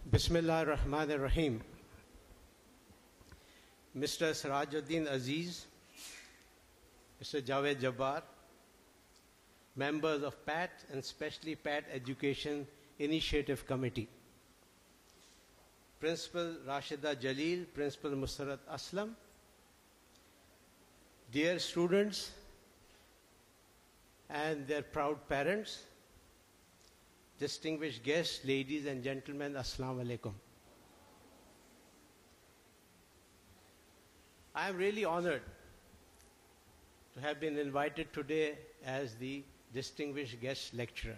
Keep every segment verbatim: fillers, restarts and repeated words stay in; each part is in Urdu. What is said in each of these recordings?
Bismillah ar-Rahman ar-Rahim. Mister Sirajuddin Aziz, Mister Javed Jabbar, members of P A T and especially P A T Education Initiative Committee, Principal Rashida Jalil, Principal Musarrat Aslam, dear students and their proud parents, distinguished guests, ladies and gentlemen, Assalamu alaikum. I am really honored to have been invited today as the distinguished guest lecturer.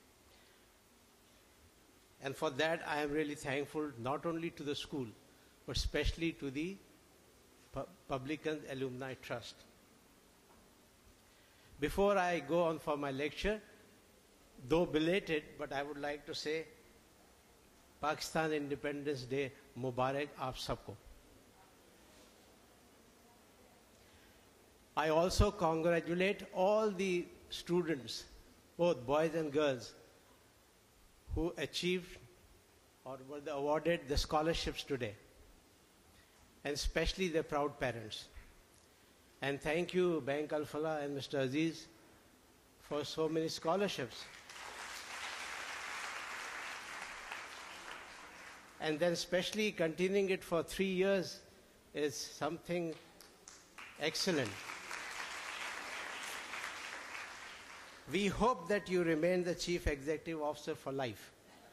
And for that, I am really thankful not only to the school, but especially to the Publican Alumni Trust. Before I go on for my lecture, though belated, but I would like to say, Pakistan Independence Day Mubarak aap sabko. I also congratulate all the students, both boys and girls, who achieved or were awarded the scholarships today, and especially their proud parents. And thank you, Bank Al-Falah and Mister Aziz, for so many scholarships. And then especially continuing it for three years is something excellent. We hope that you remain the Chief Executive Officer for life.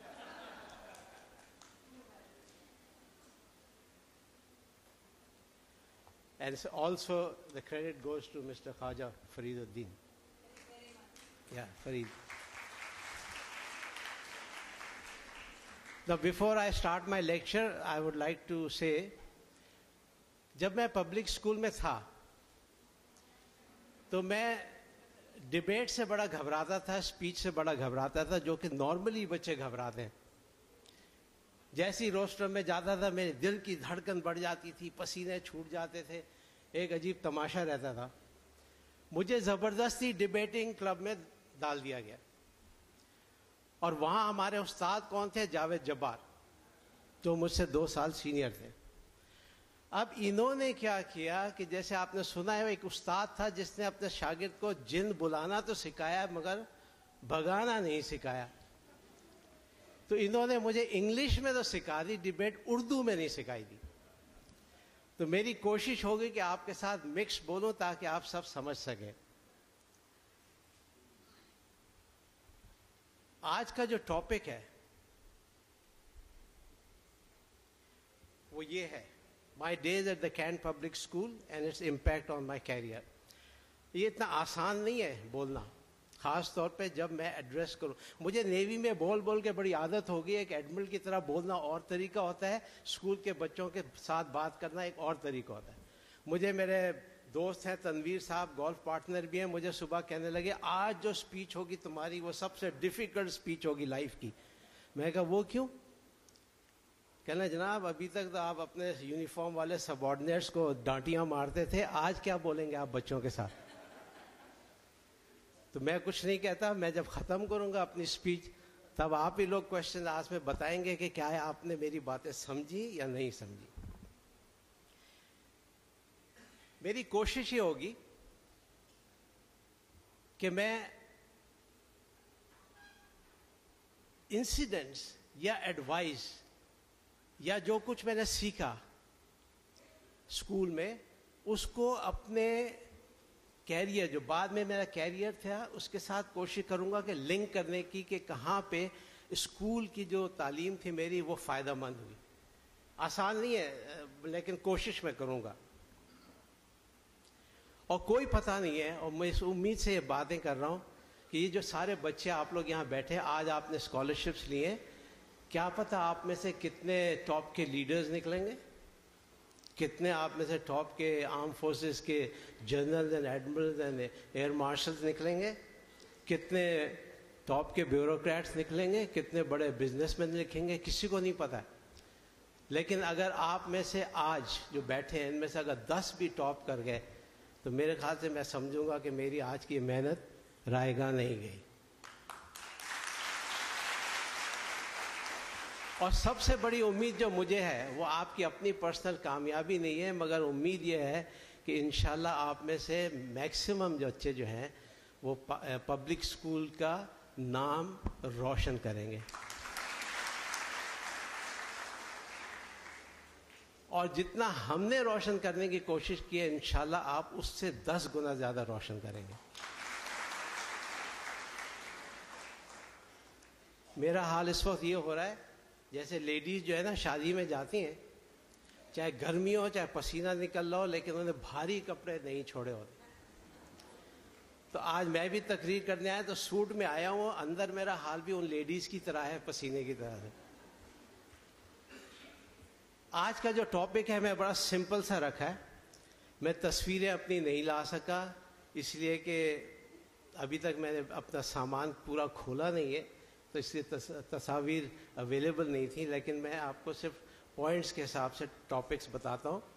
And so also the credit goes to Mister Khaja Fariduddin. Yeah, Farid. Now, before I start my lecture, I would like to say, जब मैं पब्लिक स्कूल में था, तो मैं डिबेट से बड़ा घबराता था, स्पीच से बड़ा घबराता था, जो कि नॉर्मली बच्चे घबराते हैं. जैसी रोस्टर में जाता था, मेरे दिल की धड़कन बढ़ जाती थी, पसीने छूट जाते थे, एक अजीब तमाशा रहता था. मुझे ज़बरदस्ती डिबेटिंग क्लब में डाल दिया गया. और वहाँ हमारे उस्ताद कौन थे? जावेद जब्बार, जो मुझसे दो साल सीनियर थे. अब इन्होंने क्या किया कि जैसे आपने सुना है, एक उस्ताद था जिसने अपने शागिर्द को जिन बुलाना तो सिखाया, मगर भगाना नहीं सिखाया. तो इन्होंने मुझे इंग्लिश में तो सिखा दी डिबेट, उर्दू में नहीं सिखाई दी. तो मेरी कोशिश होगी कि आपके साथ मिक्स बोलूं ताकि आप सब समझ सकें. आज का जो टॉपिक है वो ये है, my days at the Cantt public school and its impact on my career. ये इतना आसान नहीं है बोलना, खास तौर पे जब मैं एड्रेस करूं. मुझे नेवी में बोल बोल के बड़ी आदत हो गई. एक एडमिरल की तरह बोलना और तरीका होता है, स्कूल के बच्चों के साथ बात करना एक और तरीका होता है. मुझे मेरे दोस्त हैं तनवीर साहब, गोल्फ पार्टनर भी हैं, मुझे सुबह कहने लगे आज जो स्पीच होगी तुम्हारी वो सबसे डिफिकल्ट स्पीच होगी लाइफ की. मैं कहा वो क्यों? कहना जनाब अभी तक तो आप अपने यूनिफॉर्म वाले सबऑर्डिनेट्स को डांटियां मारते थे, आज क्या बोलेंगे आप बच्चों के साथ? तो मैं कुछ नहीं कहता, मैं जब खत्म करूंगा अपनी स्पीच तब आप ही लोग क्वेश्चन आज में बताएंगे कि क्या है आपने मेरी बातें समझी या नहीं समझी. मेरी कोशिश ये होगी कि मैं इंसिडेंट्स या एडवाइस या जो कुछ मैंने सीखा स्कूल में, उसको अपने कैरियर, जो बाद में मेरा कैरियर था, उसके साथ कोशिश करूंगा कि लिंक करने की कि कहाँ पे स्कूल की जो तालीम थी मेरी वो फ़ायदेमंद हुई. आसान नहीं है, लेकिन कोशिश मैं करूंगा. और कोई पता नहीं है, और मैं इस उम्मीद से ये बातें कर रहा हूँ कि ये जो सारे बच्चे आप लोग यहाँ बैठे, आज आपने स्कॉलरशिप्स लिए, क्या पता आप में से कितने टॉप के लीडर्स निकलेंगे, कितने आप में से टॉप के आर्म फोर्सेस के general and admirals and air marshals निकलेंगे, कितने टॉप के ब्यूरोक्रेट्स निकलेंगे, कितने बड़े बिजनेसमैन निकलेंगे, किसी को नहीं पता है. लेकिन अगर आप में से आज जो बैठे हैं इनमें से अगर दस भी टॉप कर गए तो मेरे ख्याल से मैं समझूंगा कि मेरी आज की मेहनत रायगा नहीं गई. اور سب سے بڑی امید جو مجھے ہے وہ آپ کی اپنی پرسنل کامیابی نہیں ہے، مگر امید یہ ہے کہ انشاءاللہ آپ میں سے میکسیمم جو بچے جو ہیں وہ پبلک اسکول کا نام روشن کریں گے، اور جتنا ہم نے روشن کرنے کی کوشش کی ہے انشاءاللہ آپ اس سے دس گنا زیادہ روشن کریں گے۔ میرا حال اس وقت یہ ہو رہا ہے جیسے لیڈیز جو ہے نا شادی میں جاتی ہیں، چاہے گرمی ہو چاہے پسینہ نکل رہا ہو، لیکن انہوں نے بھاری کپڑے نہیں چھوڑے ہوتے۔ تو آج میں بھی تقریر کرنے آیا تو سوٹ میں آیا ہوں، اندر میرا حال بھی ان لیڈیز کی طرح ہے، پسینے کی طرح ہے۔ آج کا جو ٹاپک ہے میں بڑا سمپل سا رکھا ہے، میں تصویریں اپنی نہیں لا سکا اس لیے کہ ابھی تک میں نے اپنا سامان پورا کھولا نہیں ہے، تو اس لیے تصاویر اویلیبل نہیں تھی، لیکن میں آپ کو صرف پوائنٹس کے حساب سے ٹاپکس بتاتا ہوں۔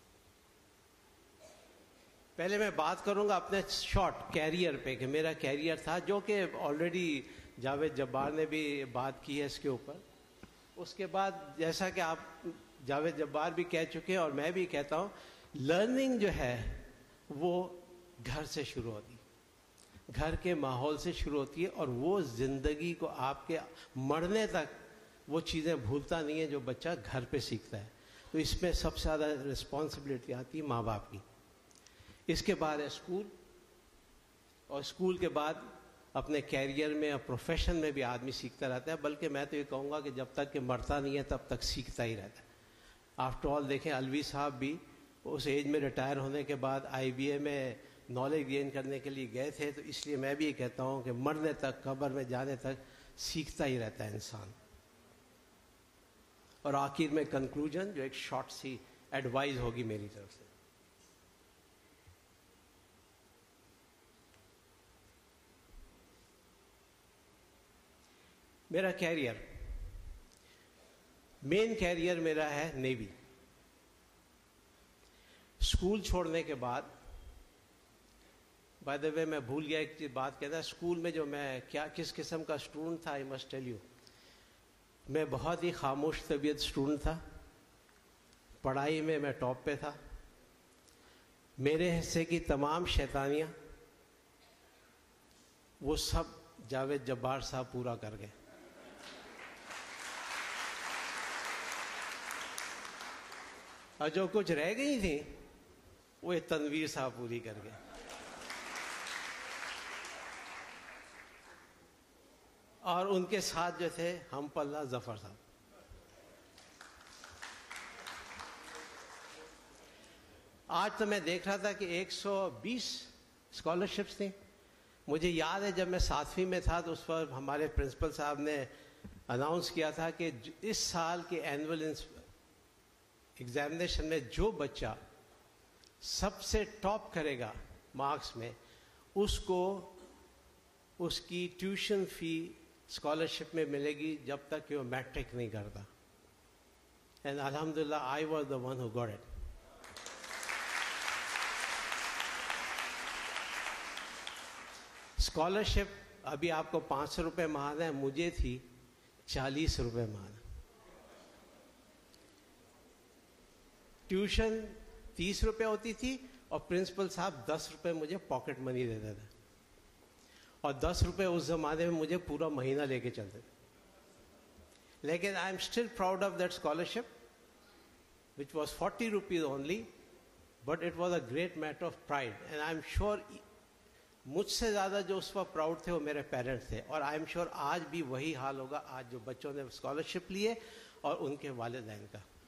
پہلے میں بات کروں گا اپنے شارٹ کیریئر پہ کہ میرا کیریئر تھا، جو کہ آلریڈی جاوید جبار نے بھی بات کی ہے اس کے اوپر۔ اس کے بعد جیسا کہ آپ جاوید جبار بھی کہہ چکے ہیں اور میں بھی کہتا ہوں، لرننگ جو ہے وہ گھر سے شروع ہوتی ہے، گھر کے ماحول سے شروع ہوتی ہے، اور وہ زندگی کو آپ کے مرنے تک وہ چیزیں بھولتا نہیں ہے جو بچہ گھر پہ سیکھتا ہے۔ تو اس میں سب سے زیادہ رسپانسبلٹی آتی ہے ماں باپ کی۔ اس کے بعد ہے اسکول، اور اسکول کے بعد اپنے کیریئر میں اور پروفیشن میں بھی آدمی سیکھتا رہتا ہے، بلکہ میں تو یہ کہوں گا کہ جب تک کہ مرتا نہیں ہے تب تک سیکھتا ہی رہتا ہے۔ آفٹر آل دیکھیں الوی صاحب بھی اس ایج میں ریٹائر ہونے کے بعد آئی بی اے میں نالج گین کرنے کے لیے گئے تھے، تو اس لیے میں بھی یہ کہتا ہوں کہ مرنے تک، قبر میں جانے تک سیکھتا ہی رہتا ہے انسان۔ اور آخر میں کنکلوژن جو ایک شارٹ سی ایڈوائز ہوگی میری طرف سے۔ میرا کیریئر، مین کیریئر میرا ہے نیوی۔ اسکول چھوڑنے کے بعد، بائی دا وے میں بھول گیا ایک بات کہتا ہے، اسکول میں جو میں کیا کس قسم کا اسٹوڈنٹ تھا، آئی مسٹ ٹیل یو، میں بہت ہی خاموش طبیعت اسٹوڈنٹ تھا۔ پڑھائی میں میں ٹاپ پہ تھا۔ میرے حصے کی تمام شیطانیاں وہ سب جاوید جبار صاحب پورا کر گئے۔ اور جو کچھ رہ گئی تھیں وہ تنویر صاحب پوری کر گئے۔ اور ان کے ساتھ جو تھے ہم پلہ ظفر صاحب۔ آج تو میں دیکھ رہا تھا کہ ایک سو بیس اسکالرشپس تھیں۔ مجھے یاد ہے جب میں ساتویں میں تھا تو اس پر ہمارے پرنسپل صاحب نے اناؤنس کیا تھا کہ اس سال کے اینول ایگزامینیشن میں جو بچہ سب سے ٹاپ کرے گا مارکس میں، اس کو اس کی ٹیوشن فی اسکالرشپ میں ملے گی جب تک کہ وہ میٹرک نہیں کرتا۔ اینڈ الحمدللہ I was the one who got it. Scholarship ابھی آپ کو پانچ سو روپے ماہانہ ہے، مجھے تھی چالیس روپے ماہانہ۔ ٹیوشن تیس روپے ہوتی تھی اور پرنسپل صاحب دس روپے مجھے پاکٹ منی دیتے تھے، اور دس روپے اس زمانے میں مجھے پورا مہینہ لے کے چلتے تھے۔ لیکن I am still proud of that scholarship which was forty rupees only, but it was a great matter of pride, and I am sure مجھ سے زیادہ جو اس وقت پراؤڈ تھے وہ میرے پیرنٹس تھے، اور آئی ایم شیور آج بھی وہی حال ہوگا آج جو بچوں نے اسکالرشپ لیے اور ان کے والدین کا۔